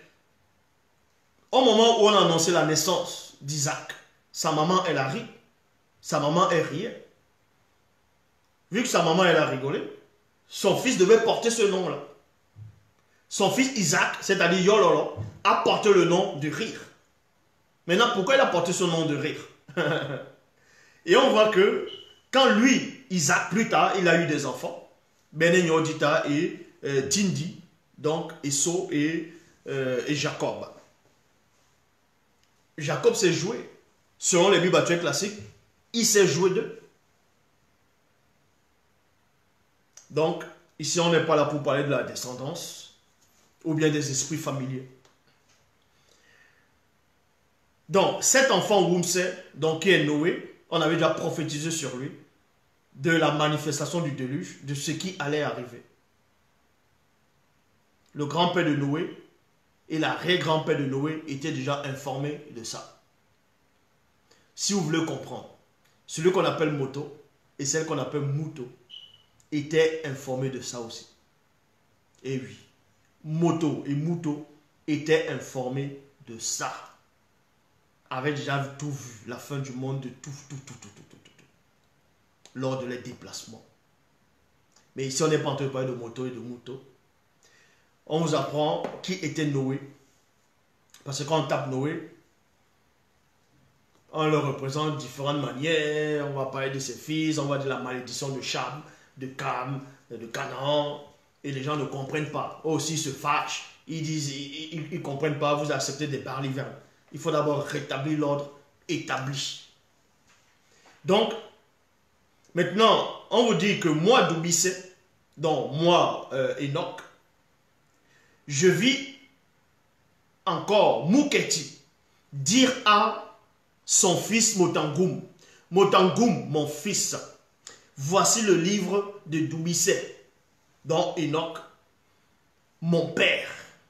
au moment où on a annoncé la naissance d'Isaac, sa maman, elle a ri. Sa maman, elle riait. Vu que sa maman, elle a rigolé, son fils devait porter ce nom-là. Son fils Isaac, c'est-à-dire Yololo, a porté le nom de rire. Maintenant, pourquoi il a porté ce nom de rire? Et on voit que, quand lui, Isaac, plus tard, il a eu des enfants, Benenyodita et euh, Tindi, donc Esau et, euh, et Jacob. Jacob s'est joué. Selon les Bibles actuelles classiques, il s'est joué d'eux. Donc, ici, on n'est pas là pour parler de la descendance ou bien des esprits familiers. Donc, cet enfant Wumsé, donc qui est Noé, on avait déjà prophétisé sur lui. de la manifestation du déluge, de ce qui allait arriver. Le grand-père de Noé et l'arrière-grand-père de Noé étaient déjà informés de ça. Si vous voulez comprendre, celui qu'on appelle Moto et celle qu'on appelle Muto étaient informés de ça aussi. Et oui, Moto et Muto étaient informés de ça. Avaient déjà tout vu, la fin du monde, de tout, tout, tout, tout, tout, tout, tout, tout, lors de les déplacements. Mais ici, on n'est pas en train de parler de Moto et de Muto. On vous apprend qui était Noé. Parce que quand on tape Noé, on le représente de différentes manières. On va parler de ses fils, on va dire la malédiction de Cham, de Cam, de Canaan. Et les gens ne comprennent pas. Eux aussi se fâchent. Ils disent, ils ne comprennent pas, vous acceptez des balivernes. Il faut d'abord rétablir l'ordre établi. Donc, maintenant, on vous dit que moi, Doubissé, donc moi, euh, Enoch, je vis encore Mouketi dire à son fils Motangoum, Motangoum, mon fils, voici le livre de Doubissé, dont Enoch, mon père.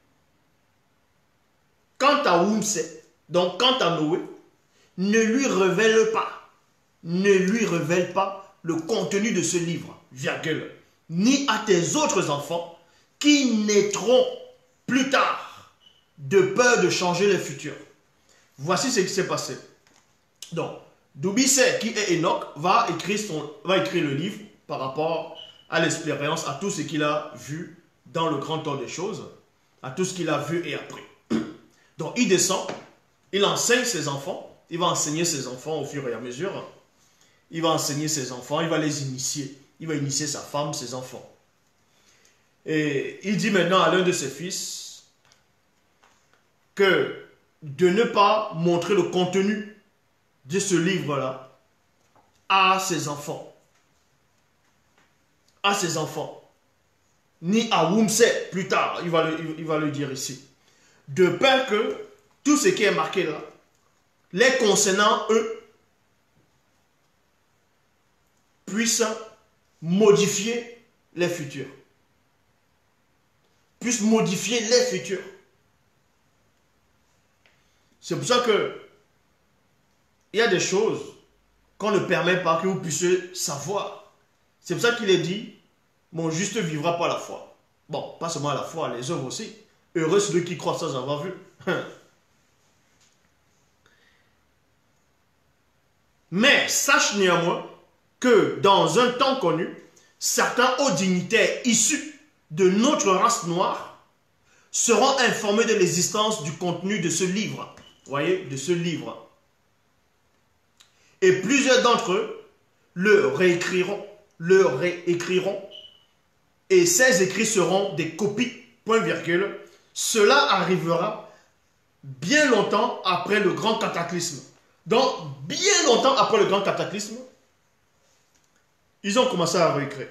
Quant à Oumse, donc quant à Noé, ne lui révèle pas, ne lui révèle pas le contenu de ce livre, virgule, ni à tes autres enfants qui naîtront plus tard, de peur de changer le futur. Voici ce qui s'est passé. Donc, Doubissé, qui est Enoch, va écrire, son, va écrire le livre par rapport à l'expérience, à tout ce qu'il a vu dans le grand temps des choses, à tout ce qu'il a vu et appris. Donc, il descend, il enseigne ses enfants, il va enseigner ses enfants au fur et à mesure, il va enseigner ses enfants, il va les initier, il va initier sa femme, ses enfants. Et il dit maintenant à l'un de ses fils que de ne pas montrer le contenu de ce livre-là à ses enfants. À ses enfants. Ni à Oumse plus tard, il va, le, il va le dire ici. De peur que tout ce qui est marqué là, les concernant eux, puissent modifier les futurs. Puissent modifier les futurs. C'est pour ça que il y a des choses qu'on ne permet pas que vous puissiez savoir. C'est pour ça qu'il est dit, mon juste vivra par la foi. Bon, pas seulement la foi, les œuvres aussi. Heureux ceux qui croient sans avoir vu. Mais sache néanmoins que dans un temps connu, certains hauts dignitaires issus de notre race noire seront informés de l'existence du contenu de ce livre. Vous voyez, de ce livre. Et plusieurs d'entre eux le réécriront, le réécriront, et ces écrits seront des copies, point virgule. Cela arrivera bien longtemps après le grand cataclysme. Donc, bien longtemps après le grand cataclysme, ils ont commencé à réécrire.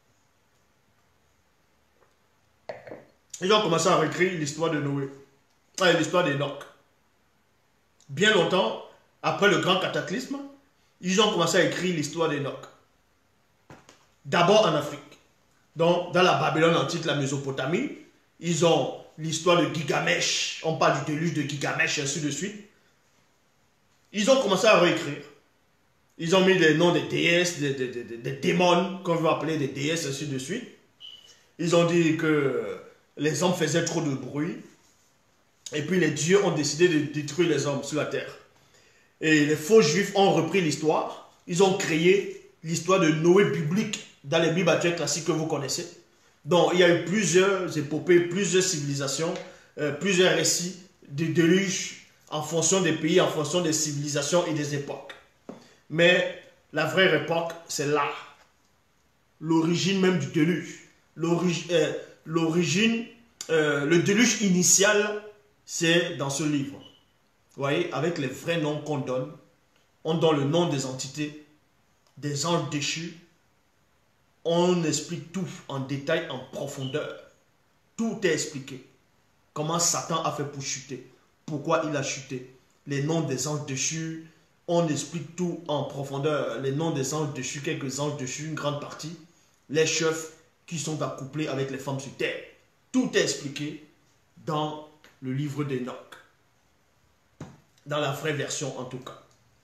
Ils ont commencé à réécrire l'histoire de Noé, ah, l'histoire d'Enoch. Bien longtemps après le grand cataclysme, ils ont commencé à écrire l'histoire d'Enoch. D'abord en Afrique. Donc, dans la Babylone antique, la Mésopotamie, ils ont l'histoire de Gilgamesh. On parle du déluge de Gilgamesh, et ainsi de suite. Ils ont commencé à réécrire. Ils ont mis les noms des déesses, des, des, des, des démons, qu'on veut appeler des déesses, ainsi de suite. Ils ont dit que les hommes faisaient trop de bruit. Et puis les dieux ont décidé de détruire les hommes sur la terre. Et les faux juifs ont repris l'histoire. Ils ont créé l'histoire de Noé biblique dans les Bibles actuelles classiques que vous connaissez. Donc il y a eu plusieurs épopées, plusieurs civilisations, euh, plusieurs récits de déluge en fonction des pays, en fonction des civilisations et des époques. Mais la vraie époque, c'est là. L'origine même du déluge. L'origine, euh, euh, le déluge initial, c'est dans ce livre. Vous voyez, avec les vrais noms qu'on donne, on donne le nom des entités, des anges déchus. On explique tout en détail, en profondeur. Tout est expliqué. Comment Satan a fait pour chuter. Pourquoi il a chuté. Les noms des anges déchus, on explique tout en profondeur, les noms des anges dessus, quelques anges dessus, une grande partie, les chefs qui sont accouplés avec les femmes sur terre. Tout est expliqué dans le livre d'Enoch. Dans la vraie version en tout cas.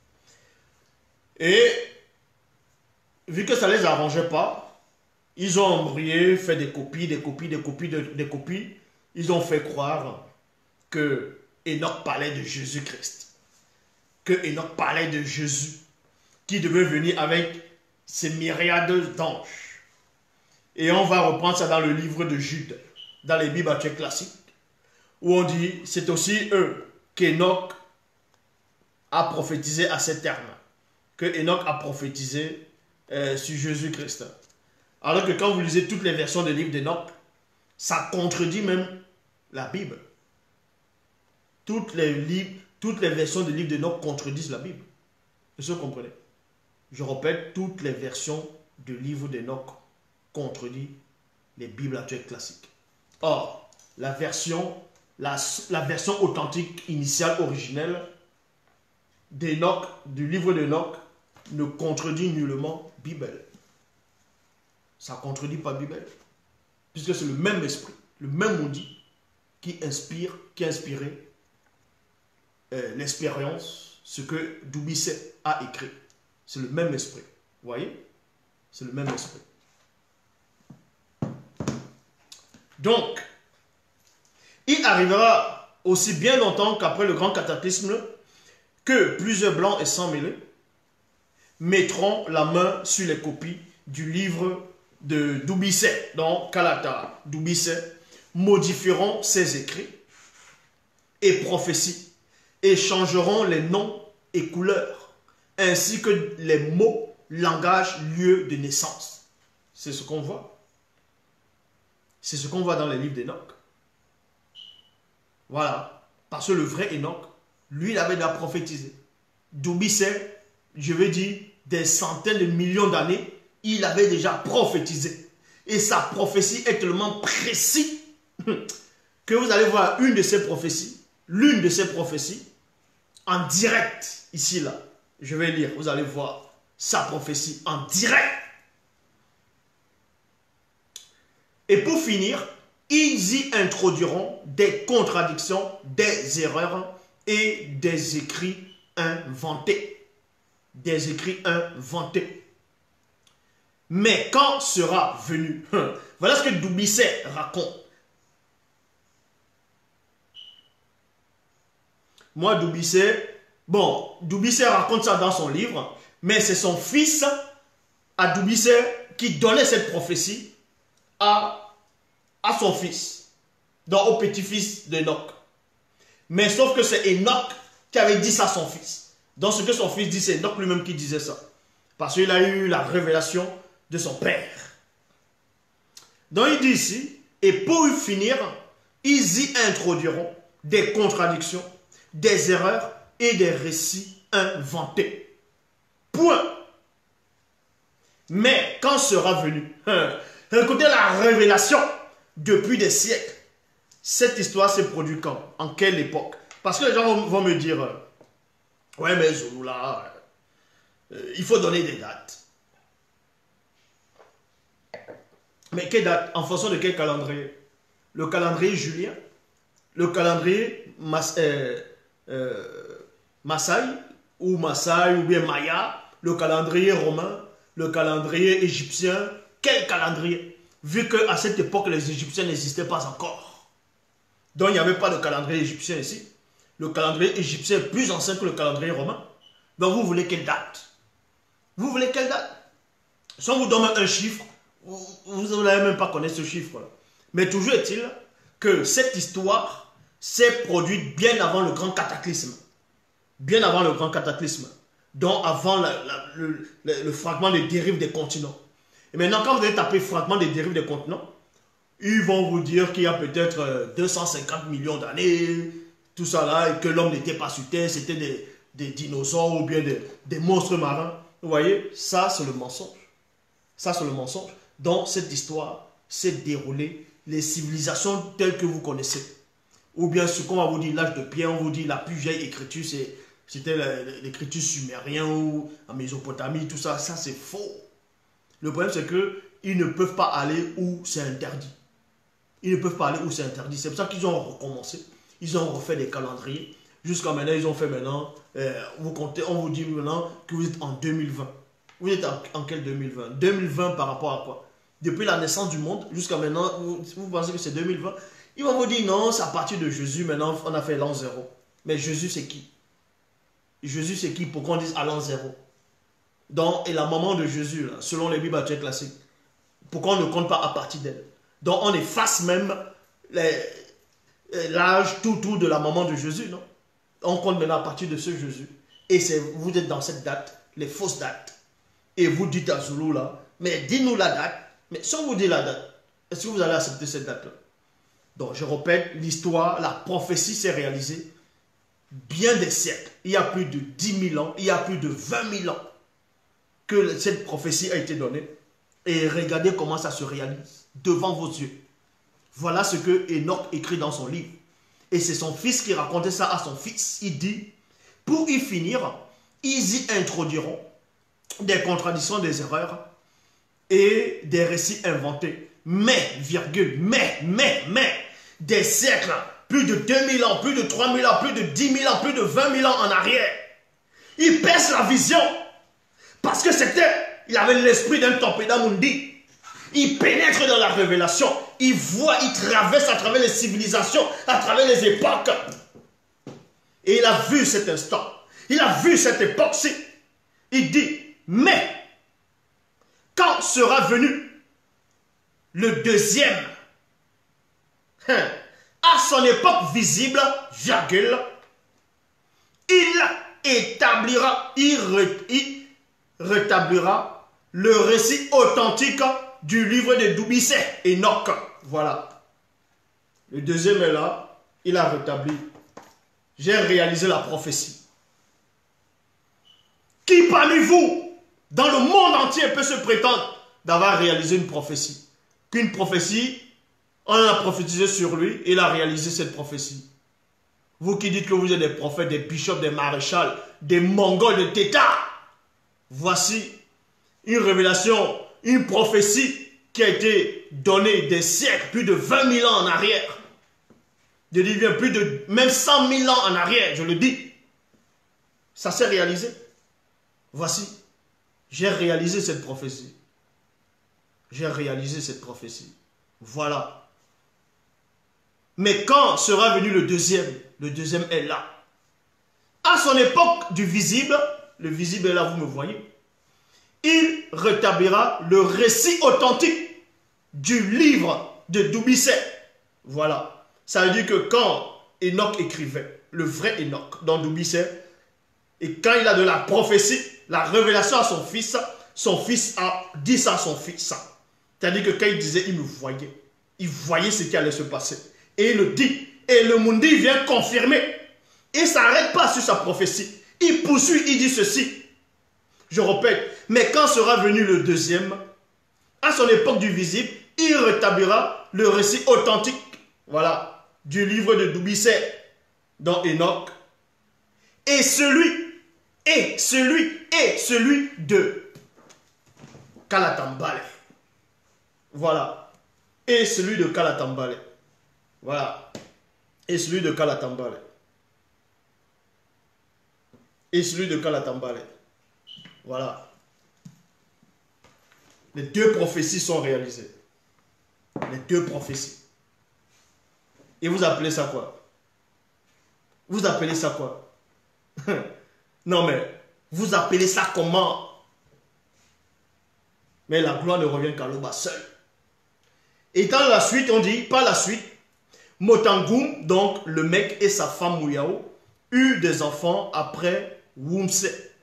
Et vu que ça ne les arrangeait pas, ils ont embrouillé, fait des copies, des copies, des copies, de, des copies. Ils ont fait croire que Enoch parlait de Jésus-Christ. Que Enoch parlait de Jésus, qui devait venir avec ses myriades d'anges. Et on va reprendre ça dans le livre de Jude, dans les Bibles actuelles classiques, où on dit, c'est aussi eux qu'Enoch a prophétisé à ces termes, que Enoch a prophétisé euh, sur Jésus-Christ. Alors que quand vous lisez toutes les versions des livres d'Enoch, ça contredit même la Bible. Toutes les, livres, toutes les versions des livres d'Enoch contredisent la Bible. Est-ce que vous comprenez? Je répète, toutes les versions du livre d'Enoch contredisent les Bibles actuelles classiques. Or, la version, la, la version authentique initiale originelle d'Enoch, du livre d'Enoch, ne contredit nullement Bible. Ça ne contredit pas Bible. Puisque c'est le même esprit, le même maudit qui inspire, qui a inspiré euh, l'expérience, ce que Dubuisset a écrit. C'est le même esprit. Vous voyez? C'est le même esprit. Donc, il arrivera aussi bien longtemps qu'après le grand cataclysme que plusieurs blancs et sans mêlés mettront la main sur les copies du livre de Dubuisset, donc Kalata Dubuisset, modifieront ses écrits et prophéties et changeront les noms et couleurs, ainsi que les mots, langage, lieu de naissance. C'est ce qu'on voit. C'est ce qu'on voit dans les livres d'Enoch. Voilà. Parce que le vrai Enoch, lui, il avait déjà prophétisé. Dubuisset, je veux dire, des centaines de millions d'années, il avait déjà prophétisé. Et sa prophétie est tellement précise que vous allez voir une de ces prophéties, l'une de ces prophéties, en direct, ici, là. Je vais lire, vous allez voir sa prophétie en direct. Et pour finir, ils y introduiront des contradictions, des erreurs et des écrits inventés. Des écrits inventés. Mais quand sera venu, voilà ce que Dubuisset raconte. Moi, Dubuisset, bon, Dubuisset raconte ça dans son livre, mais c'est son fils, à Dubuisset, qui donnait cette prophétie à, à son fils, donc au petit-fils d'Enoch. Mais sauf que c'est Enoch qui avait dit ça à son fils. Donc ce que son fils dit, c'est Enoch lui-même qui disait ça. Parce qu'il a eu la révélation de son père. Donc il dit ici, et pour finir, ils y introduiront des contradictions, des erreurs et des récits inventés. Point. Mais quand sera venu, hein, écoutez la révélation depuis des siècles. Cette histoire s'est produite quand? En quelle époque? Parce que les gens vont, vont me dire, euh, ouais mais Zoulou là, euh, il faut donner des dates. Mais quelle date? En fonction de quel calendrier? Le calendrier julien? Le calendrier Mas, euh, euh, Maasai ou Maasai ou bien Maya? Le calendrier romain? Le calendrier égyptien? Quel calendrier? Vu qu'à cette époque, les Égyptiens n'existaient pas encore. Donc il n'y avait pas de calendrier égyptien ici. Le calendrier égyptien est plus ancien que le calendrier romain. Donc vous voulez quelle date? Vous voulez quelle date? Si on vous donne un chiffre, vous n'allez même pas connaître ce chiffre-là. Mais toujours est-il que cette histoire s'est produite bien avant le grand cataclysme. Bien avant le grand cataclysme. Donc avant la, la, le, le, le fragment des dérives des continents. Et maintenant, quand vous allez taper fragment des dérives des continents, ils vont vous dire qu'il y a peut-être deux cent cinquante millions d'années, tout ça là, et que l'homme n'était pas sur Terre, c'était des, des dinosaures ou bien des, des monstres marins. Vous voyez, ça c'est le mensonge. Ça c'est le mensonge. Donc cette histoire s'est déroulée, les civilisations telles que vous connaissez. Ou bien ce qu'on va vous dire, l'âge de pierre, on vous dit la plus vieille écriture, c'est c'était l'écriture sumérienne ou en Mésopotamie, tout ça, ça c'est faux. Le problème c'est qu'ils ne peuvent pas aller où c'est interdit. Ils ne peuvent pas aller où c'est interdit. C'est pour ça qu'ils ont recommencé. Ils ont refait des calendriers. Jusqu'à maintenant, ils ont fait maintenant, euh, vous comptez, on vous dit maintenant que vous êtes en deux mille vingt. Vous êtes en, en quel deux mille vingt? deux mille vingt par rapport à quoi? Depuis la naissance du monde jusqu'à maintenant, vous, vous pensez que c'est deux mille vingt? Ils vont vous dire non, c'est à partir de Jésus, maintenant on a fait l'an zéro. Mais Jésus c'est qui? Jésus c'est qui pour qu'on dise à l'an zéro? Donc, et la maman de Jésus, là, selon les Bibles classiques, pourquoi on ne compte pas à partir d'elle? Donc on efface même l'âge tout tout de la maman de Jésus, non? On compte maintenant à partir de ce Jésus. Et vous êtes dans cette date, les fausses dates. Et vous dites à Zulu là, mais dis-nous la date. Mais si on vous dit la date, est-ce que vous allez accepter cette date-là? Donc je répète, l'histoire, la prophétie s'est réalisée bien des siècles. Il y a plus de dix mille ans, il y a plus de vingt mille ans que cette prophétie a été donnée. Et regardez comment ça se réalise devant vos yeux. Voilà ce que Enoch écrit dans son livre. Et c'est son fils qui racontait ça à son fils. Il dit, pour y finir, ils y introduiront des contradictions, des erreurs et des récits inventés. Mais, virgule, mais, mais, mais, des siècles, plus de deux mille ans, plus de trois mille ans, plus de dix mille ans, plus de vingt mille ans en arrière. Il pèse la vision. Parce que c'était, il avait l'esprit d'un Tempéda Mundi. Il pénètre dans la révélation. Il voit, il traverse à travers les civilisations, à travers les époques. Et il a vu cet instant. Il a vu cette époque-ci. Il dit, mais, quand sera venu le deuxième, hein, à son époque visible, virgule, il établira, il, re, il rétablira le récit authentique du livre de Dubyset, Enoch. Voilà. Le deuxième est là. Il a rétabli. J'ai réalisé la prophétie. Qui parmi vous, dans le monde entier, peut se prétendre d'avoir réalisé une prophétie? Qu'une prophétie, on a prophétisé sur lui, il a réalisé cette prophétie. Vous qui dites que vous êtes des prophètes, des bishops, des maréchals, des mongols, des tétards. Voici une révélation, une prophétie qui a été donnée des siècles, plus de vingt mille ans en arrière. Je dis bien plus de même cent mille ans en arrière, je le dis. Ça s'est réalisé. Voici, j'ai réalisé cette prophétie. J'ai réalisé cette prophétie. Voilà. Mais quand sera venu le deuxième? Le deuxième est là. À son époque du visible, le visible est là, vous me voyez. Il rétablira le récit authentique du livre de Dubyset. Voilà. Ça veut dire que quand Enoch écrivait, le vrai Enoch, dans Dubyset, et quand il a de la prophétie, la révélation à son fils, son fils a dit ça à son fils. C'est-à-dire que quand il disait, il me voyait. Il voyait ce qui allait se passer. Et il le dit. Et le Mundi vient confirmer. Il ne s'arrête pas sur sa prophétie. Il poursuit, il dit ceci. Je répète, mais quand sera venu le deuxième, à son époque du visible, il rétablira le récit authentique, voilà, du livre de Dubyset dans Enoch. Et celui, et celui, et celui de Kalatambale. Voilà. Et celui de Kalatambale. Voilà. Et celui de Kalatambale. Et celui de Kalatambale. Voilà. Les deux prophéties sont réalisées. Les deux prophéties. Et vous appelez ça quoi? Vous appelez ça quoi? Non mais, vous appelez ça comment? Mais la gloire ne revient qu'à l'Oba seul. Et dans la suite, on dit, par la suite, Motangum, donc le mec et sa femme Mouyao, eurent des enfants après Wumse,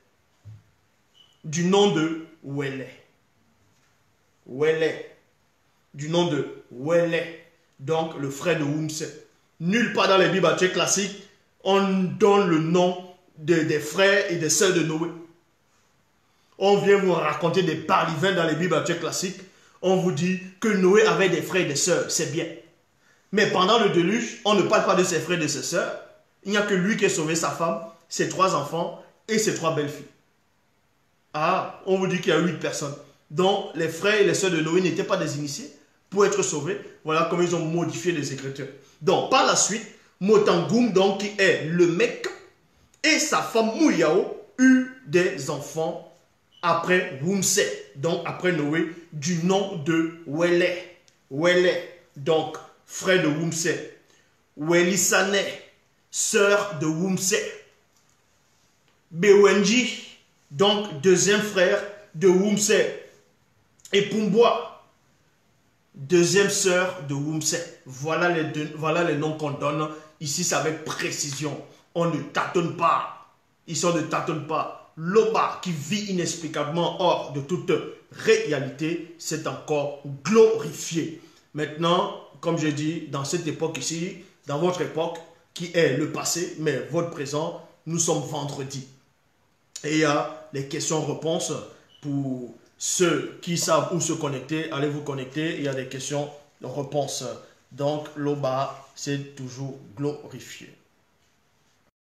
du nom de Wele. Wele, du nom de Wele, donc le frère de Wumse. Nulle part dans les Bibles classiques, on donne le nom de, des frères et des sœurs de Noé. On vient vous raconter des parlivins dans les Bibles classiques. On vous dit que Noé avait des frères et des sœurs, c'est bien. Mais pendant le déluge, on ne parle pas de ses frères et de ses sœurs. Il n'y a que lui qui a sauvé sa femme ses trois enfants et ses trois belles-filles. Ah, on vous dit qu'il y a huit personnes. Donc, les frères et les sœurs de Noé n'étaient pas des initiés pour être sauvés. Voilà comment ils ont modifié les Écritures. Donc, par la suite, Motangoum, donc, qui est le mec, et sa femme Mouyao, eurent des enfants après Wumse, donc après Noé, du nom de Wele. Wele, donc, frère de Wumse. Welisane, sœur de Wumse. Bewenji, donc, deuxième frère de Wumse. Et Pumbwa, deuxième sœur de Wumse. Voilà les, deux, voilà les noms qu'on donne. Ici, c'est avec précision. On ne tâtonne pas. Ici, on ne tâtonne pas. Loba, qui vit inexplicablement hors de toute réalité, c'est encore glorifié. Maintenant, comme je dis, dans cette époque ici, dans votre époque, qui est le passé, mais votre présent, nous sommes vendredi. Et il y a les questions-réponses pour ceux qui savent où se connecter. Allez vous connecter, il y a des questions-réponses. Donc, Loba, c'est toujours glorifié.